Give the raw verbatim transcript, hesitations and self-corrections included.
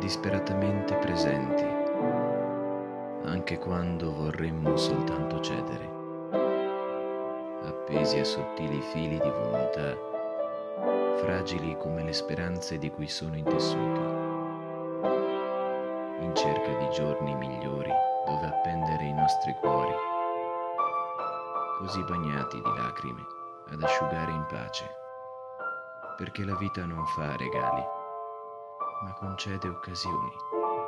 disperatamente presenti, anche quando vorremmo soltanto cedere, appesi a sottili fili di volontà, fragili come le speranze di cui sono intessuti, in cerca di giorni migliori dove appendere i nostri cuori, così bagnati di lacrime ad asciugare in pace, perché la vita non fa regali, ma concede occasioni.